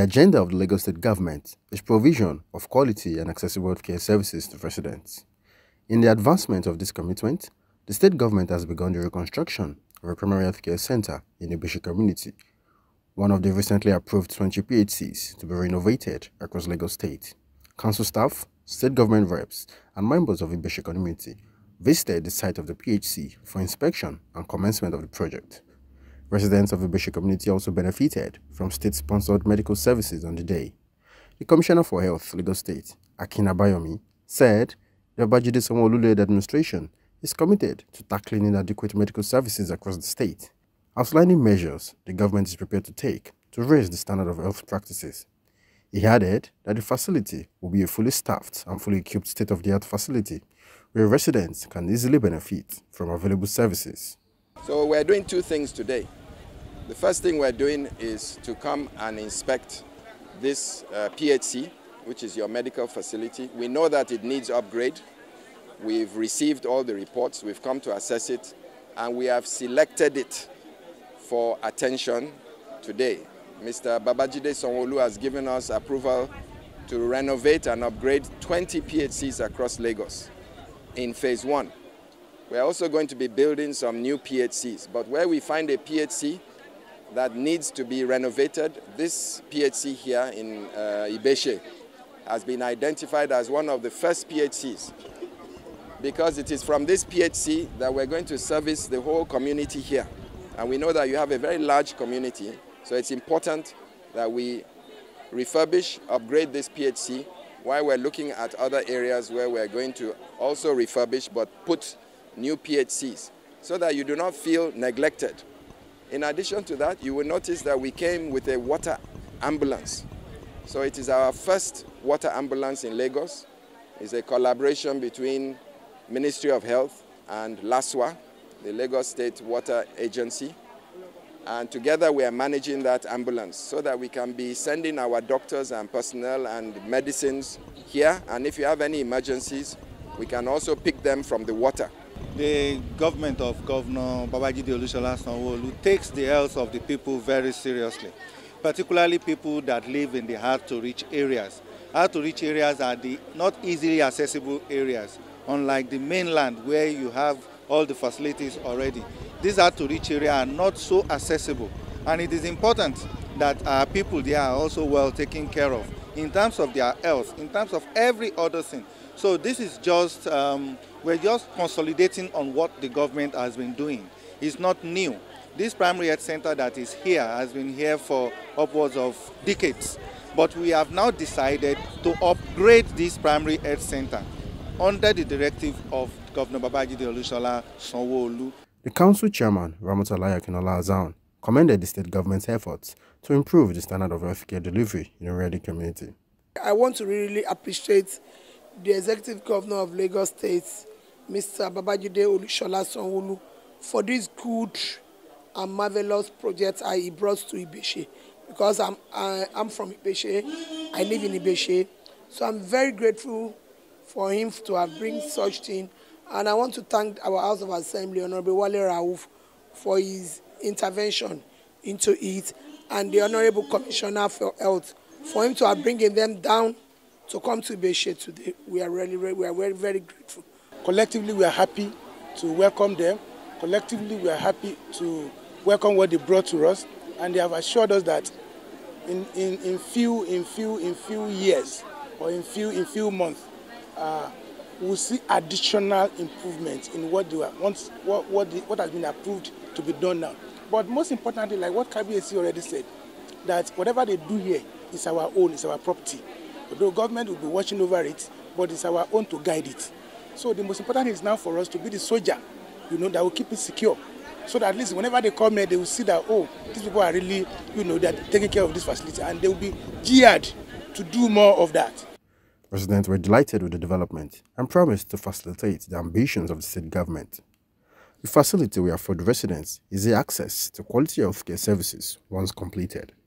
The agenda of the Lagos State government is provision of quality and accessible healthcare services to residents. In the advancement of this commitment, the state government has begun the reconstruction of a primary healthcare center in the Ibeshe community, one of the recently approved 20 PHCs to be renovated across Lagos State. Council staff, state government reps, and members of the Ibeshe community visited the site of the PHC for inspection and commencement of the project. Residents of the Ibeshe community also benefited from state-sponsored medical services on the day. The Commissioner for Health, Lagos State, Akin Abayomi, said the Babajide Sanwo-Olu administration is committed to tackling inadequate medical services across the state, outlining measures the government is prepared to take to raise the standard of health practices. He added that the facility will be a fully staffed and fully equipped state-of-the-art facility where residents can easily benefit from available services. So we're doing two things today. The first thing we're doing is to come and inspect this PHC, which is your medical facility. We know that it needs upgrade. We've received all the reports, we've come to assess it, and we have selected it for attention today. Mr. Babajide Sanwo-Olu has given us approval to renovate and upgrade 20 PHCs across Lagos in phase 1. We're also going to be building some new PHCs, but where we find a PHC that needs to be renovated, this PHC here in Ibeshe has been identified as one of the first PHCs, because it is from this PHC that we're going to service the whole community here. And we know that you have a very large community, so it's important that we refurbish, upgrade this PHC, while we're looking at other areas where we're going to also refurbish but put new PHCs, so that you do not feel neglected. In addition to that, you will notice that we came with a water ambulance. So it is our first water ambulance in Lagos. It's a collaboration between Ministry of Health and LASWA, the Lagos State Water Agency. And together we are managing that ambulance so that we can be sending our doctors and personnel and medicines here. And if you have any emergencies, we can also pick them from the water. The government of Governor Babajide Olushola Sanwo-Olu takes the health of the people very seriously, particularly people that live in the hard-to-reach areas. Hard-to-reach areas are the not easily accessible areas, unlike the mainland where you have all the facilities already. These hard-to-reach areas are not so accessible, and it is important that our people there are also well taken care of in terms of their health, in terms of every other thing. So this is just, we're just consolidating on what the government has been doing. It's not new. This primary health center that is here has been here for upwards of decades. But we have now decided to upgrade this primary health center under the directive of Governor Babajide Olushola Sanwo-Olu. The council chairman, Ramotalaye Akinola Azaon, commended the state government's efforts to improve the standard of healthcare delivery in the Redi community. I want to really appreciate the Executive Governor of Lagos State, Mr. Babajide Olushola Sanwo-Olu, for this good and marvelous project he brought to Ibeshe. Because I'm from Ibeshe, I live in Ibeshe, so I'm very grateful for him to have bring such thing. And I want to thank our House of Assembly, Honorable Wale Rauf, for his intervention into it, and the Honorable Commissioner for Health, for him to have bringing them down to come to Ibeshe today. We are very, very grateful. Collectively, we are happy to welcome them. Collectively, we are happy to welcome what they brought to us, and they have assured us that in few years or in few months, we'll see additional improvements in what has been approved to be done now. But most importantly, like what KBAC already said, that whatever they do here is our own, it's our property. The government will be watching over it, but it's our own to guide it. So the most important thing is now for us to be the soldier, that will keep it secure. So that at least whenever they come here, they will see that, oh, these people are really, they're taking care of this facility, and they will be geared to do more of that. Residents were delighted with the development and promised to facilitate the ambitions of the state government. The facility will afford residents easy access to quality healthcare services once completed.